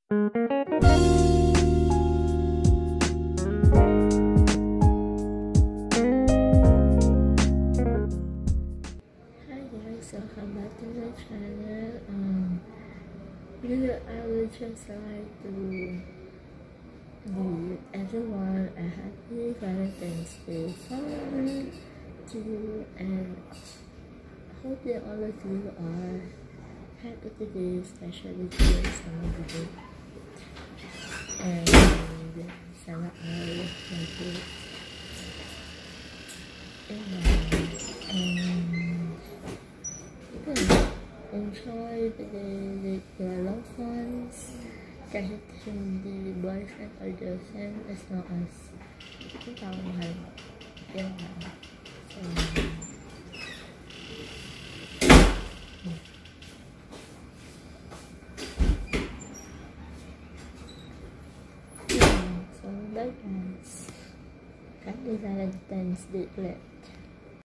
Welcome back to the channel. Here I would just like to give everyone a happy Valentine's Day fun to you, and hope that all of you are happy today, especially during summer break. And sana all happy. Enjoy the day with your loved ones, kahit hindi boyfriend or girlfriend, as long as ikaw mahal. Yan lang. So bye guys. Happy Valentine's Day ulit.